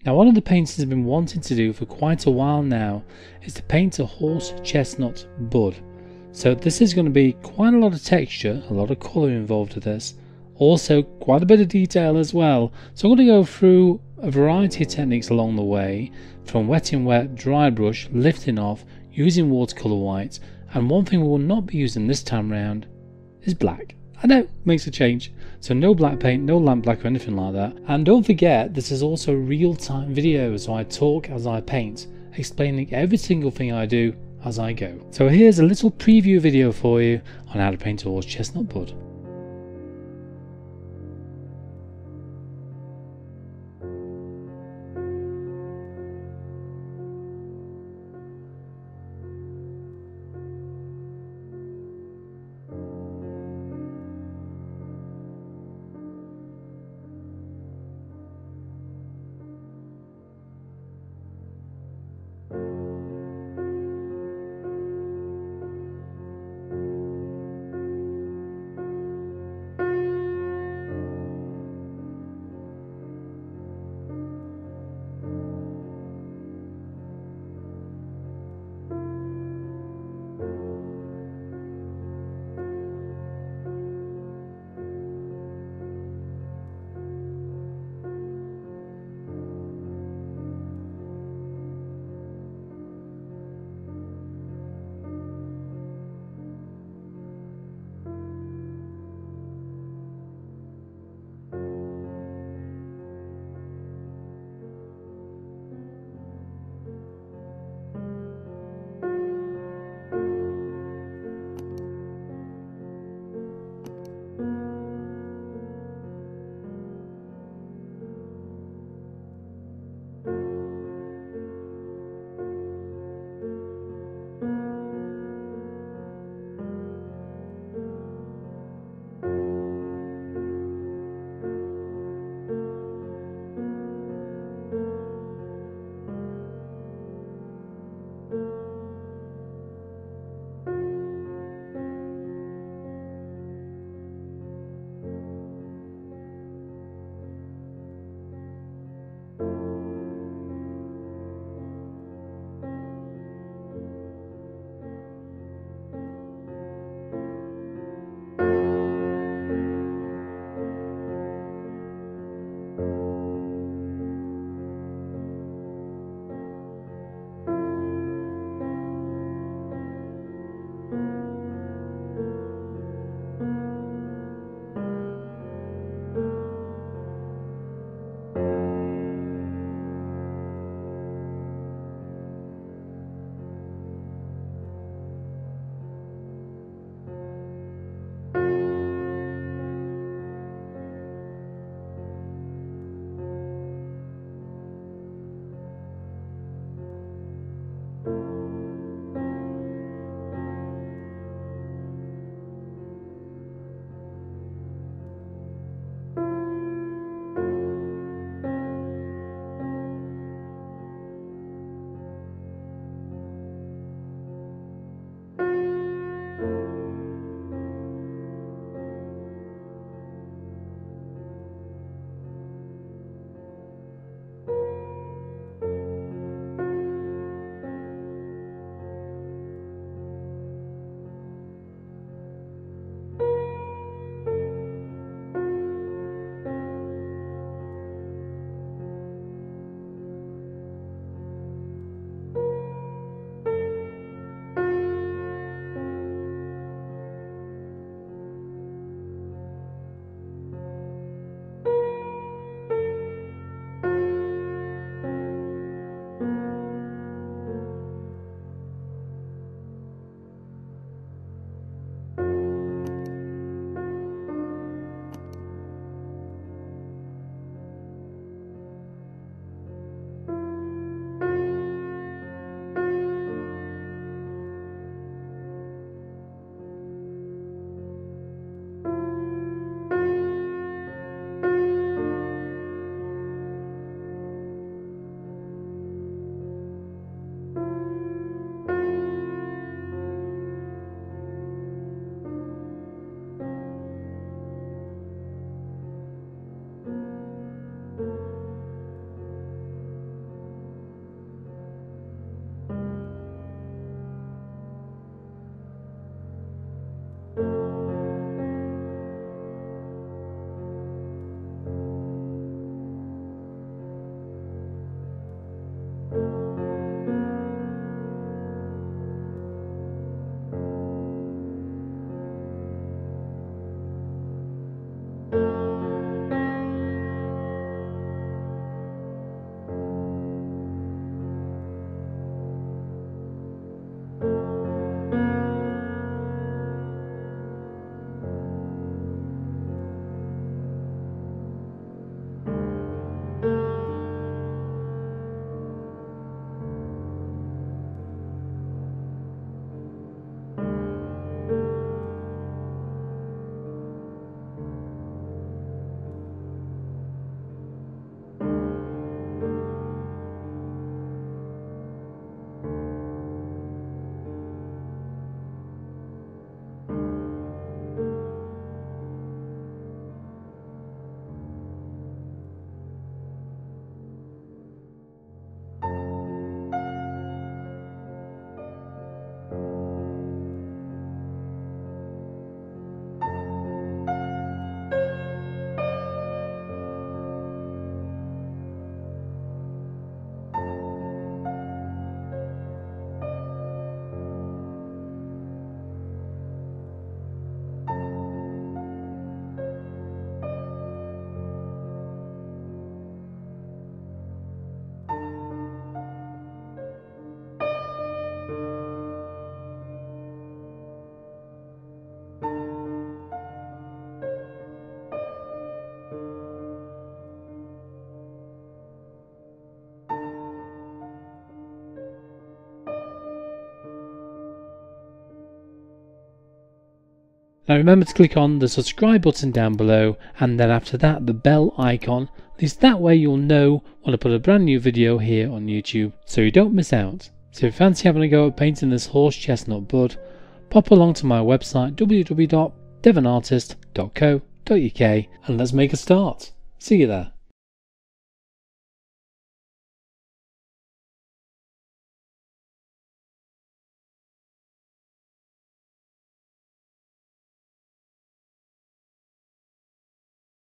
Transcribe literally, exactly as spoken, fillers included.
Now, one of the paintings I've been wanting to do for quite a while now is to paint a horse chestnut bud. So this is going to be quite a lot of texture, a lot of colour involved with this, also quite a bit of detail as well. So I'm going to go through a variety of techniques along the way, from wetting wet, dry brush, lifting off, using watercolour white, and one thing we will not be using this time round is black. I know, makes a change. So no black paint, no lamp black or anything like that. And don't forget, this is also real-time video, so I talk as I paint, explaining every single thing I do as I go. So here's a little preview video for you on how to paint a horse chestnut bud. Now remember to click on the subscribe button down below, and then after that the bell icon. At least that way you'll know when I put a brand new video here on YouTube, so you don't miss out. So if you fancy having a go at painting this horse chestnut bud, pop along to my website w w w dot devon artist dot co dot u k and let's make a start. See you there.